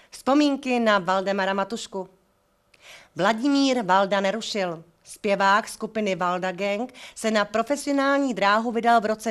Vzpomínky na Valdemara Matušku. Vladimír Valda nerušil. Zpěvák skupiny Valda Gang se na profesionální dráhu vydal v roce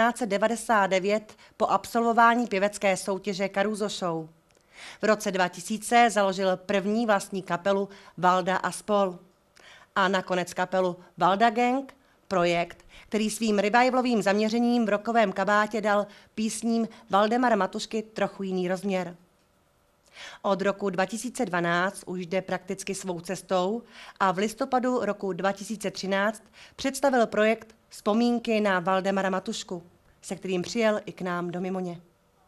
1999 po absolvování pěvecké soutěže Caruso Show. V roce 2000 založil první vlastní kapelu Valda a spol. A nakonec kapelu Valda Gang, projekt, který svým revivalovým zaměřením v rockovém kabátě dal písním Valdemara Matušky trochu jiný rozměr. Od roku 2012 už jde prakticky svou cestou a v listopadu roku 2013 představil projekt Vzpomínky na Valdemara Matušku, se kterým přijel i k nám do Mimoně.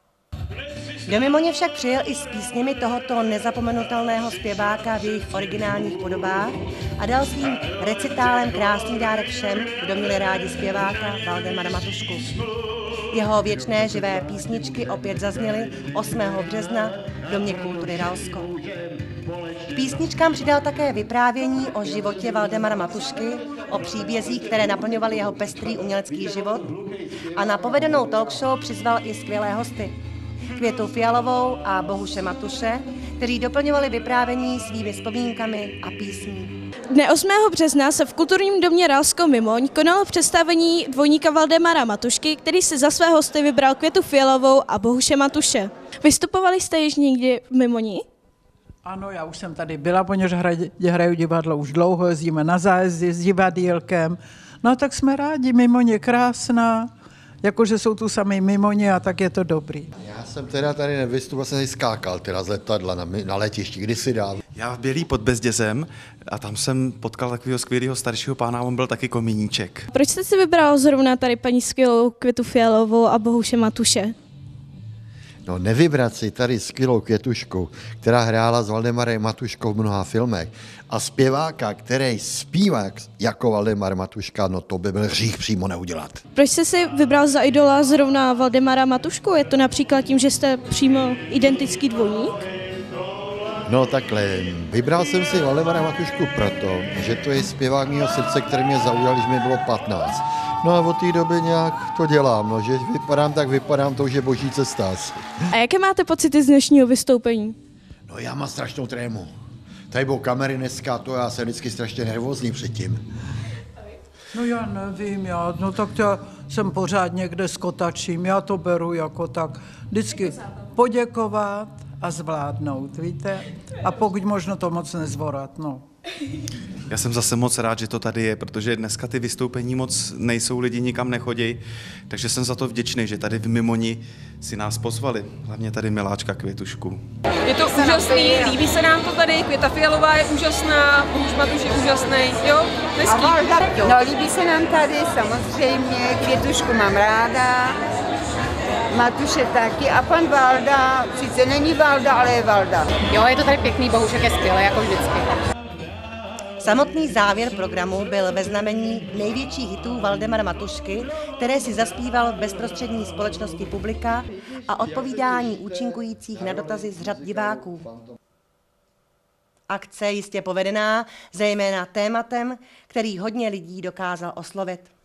Do Mimoně však přijel i s písněmi tohoto nezapomenutelného zpěváka v jejich originálních podobách a dal svým recitálem krásný dárek všem, kdo měli rádi zpěváka Valdemara Matušku. Jeho věčné živé písničky opět zazněly 8. března v Domě kultury Ralsko. K písničkám přidal také vyprávění o životě Valdemara Matušky, o příbězích, které naplňovaly jeho pestrý umělecký život, a na povedenou talk show přizval i skvělé hosty. Květu Fialovou a Bohuše Matuše, kteří doplňovali vyprávění svými vzpomínkami a písní. Dne 8. března se v kulturním domě Ralsko Mimoň konalo představení dvojníka Valdemara Matušky, který si za své hosty vybral Květu Fialovou a Bohuše Matuše. Vystupovali jste již někdy v Mimoni? Ano, já už jsem tady byla, poněž hraju divadlo už dlouho, jezdíme na zájezdy s divadýlkem. No tak jsme rádi, Mimoň je krásná, jakože jsou tu sami Mimoně a tak je to dobrý. Já jsem teda tady nevystupoval, jsem tady skákal teda z letadla na letišti, kdysi dál. Já v Bělý pod Bezdězem a tam jsem potkal takového skvělého staršího pána, on byl taky komíníček. Proč jste si vybral zrovna tady paní skvělou Květu Fialovou a Bohuše Matuše? No nevybrat si tady skvělou Květušku, která hrála s Valdemarem Matuškou v mnoha filmech, a zpěváka, který zpívá jako Valdemar Matuška, no to by byl hřích přímo neudělat. Proč jste si vybral za idola zrovna Valdemara Matušku? Je to například tím, že jste přímo identický dvojník? No takhle, vybral jsem si Valdemara Matušku proto, že to je zpěvák mého srdce, který mě zaujal, když mi bylo 15. No a od té doby nějak to dělám, no, že vypadám tak vypadám, to už je boží cesta asi. A jaké máte pocity z dnešního vystoupení? No já mám strašnou trému. Tady budou kamery dneska, to já jsem vždycky strašně nervózní předtím. No já nevím, no tak já jsem pořád někde skotačím, já to beru jako tak vždycky poděkovat a zvládnout, víte? A pokud možno to moc nezvorat, no. Já jsem zase moc rád, že to tady je, protože dneska ty vystoupení moc nejsou, lidi nikam nechodí, takže jsem za to vděčný, že tady v Mimoni si nás pozvali, hlavně tady miláčka Květušku. Je to úžasný, líbí se nám to tady, Květa Fialová je úžasná, Bohuš Matuš je úžasný, jo? Hezký. No líbí se nám tady, samozřejmě, Květušku mám ráda, Matuše taky a pan Valda, sice není Valda, ale je Valda. Jo, je to tady pěkný, Bohušek je skvělý, jako vždycky. Samotný závěr programu byl ve znamení největších hitů Valdemara Matušky, které si zaspíval v bezprostřední společnosti publika, a odpovídání účinkujících na dotazy z řad diváků. Akce jistě povedená, zejména tématem, který hodně lidí dokázal oslovit.